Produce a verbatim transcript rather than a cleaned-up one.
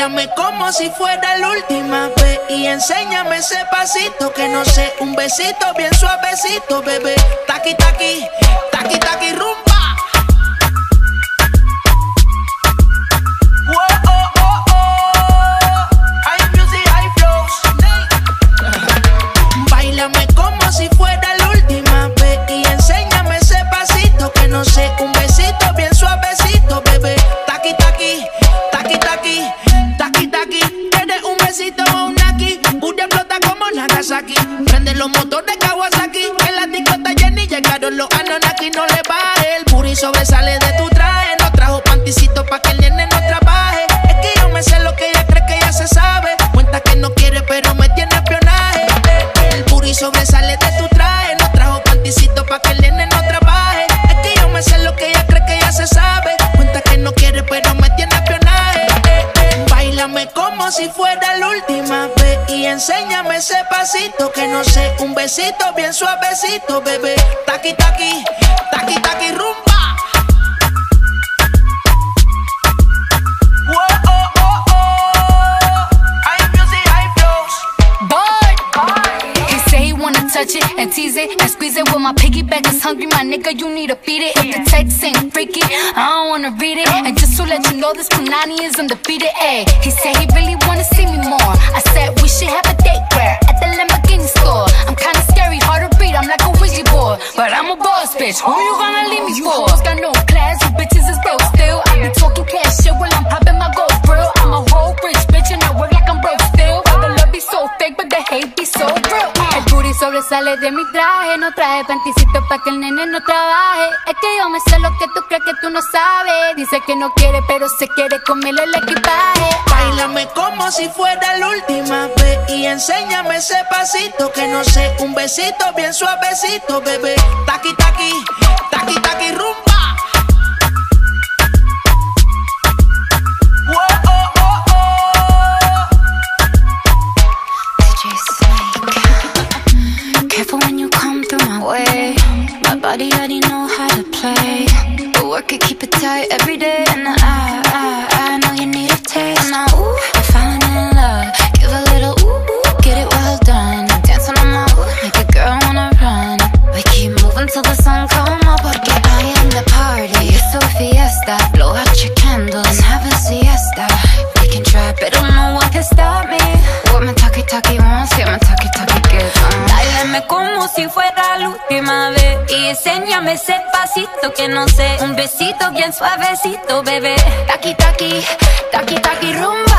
Báilame como si fuera la última vez y enséñame ese pasito que no sé, un besito bien suavecito, bebé. Taqui, taqui, taqui, taqui, rumba. Whoa, oh, oh, oh. Hay music, hay flows. Báilame como si fuera la última vez y enséñame ese pasito que no sé, un besito bien suavecito, bebé. Taqui, taqui, taqui, taqui, taqui, taqui. Tienes un besito o un aquí, Buria explota como Nagasaki. Prende los motores Kawasaki, en la disco está Jenny, llegaron los Anunnaki. No le baje, el booty sobresale de tu traje. No trajo panticito pa' que el nene no trabaje. Es que yo me sé lo que ella cree que ya se sabe. Cuenta que no quiere pero me tiene espionaje. El booty sobresale de tu traje. No trajo panticito pa' que el nene no trabaje. Es que yo me sé lo que ella cree que ya se sabe. Cuenta que no quiere pero me tiene espionaje. Báilame como si fuera la última vez y enséñame ese pasito que no sé, un besito bien suavecito, bebé. Taqui, taqui, taqui, taqui, rumba. Whoa, oh, oh, oh. Hay music, hay flows. Boy, he say he wanna touch it and tease it and squeeze it. Well, my piggyback is hungry, my nigga, you need to feed it. If the text ain't freaky, I don't wanna read it. And just to let you know, this Punani is undefeated. Ayy, he said he really wanna see me more. I said we should have a date where at the Lamborghini store. I'm kinda scary, hard to read, I'm like a Ouija board, but I'm a boss bitch. Who you gonna leave me for? Hoes got no class, you bitches is broke still. I be talking cash shit while I'm popping my gold grill. I'm a whole rich bitch and I work like I'm broke still. But the love be so fake, but the hate be so real. El booty sobresale de mi traje, no traje panticito pa' que el nene no trabaje. Es que yo me sé lo que tú crees que tú no sabes. Dice que no quiere, pero se quiere comerle el equipaje. Báilame como si fuera la última vez y enséñame ese pasito que no sé, un besito bien suavecito, bebé. Taqui, taqui, taqui, taqui, rumba. Whoa, oh, oh, oh. D J Snake. Careful when you come through my way. My body already know how to play. But work it, keep it tight every day. And I, I, I know you need a taste. And I, ooh, I'm falling in love. Give a little ooh, ooh, get it well done. Dancing on my ooh, make a girl wanna run. We keep moving till the sun come up. Porque I am the party. It's a fiesta. Blow out your candles and have a siesta. We can try, but no one can stop me. What my talkie talkie wants, get my talkie talkie gets. Báilame como si fuera la última vez y enséñame ese pasito que no sé, un besito bien suavecito, bebé. Taki taki, taki taki rumba.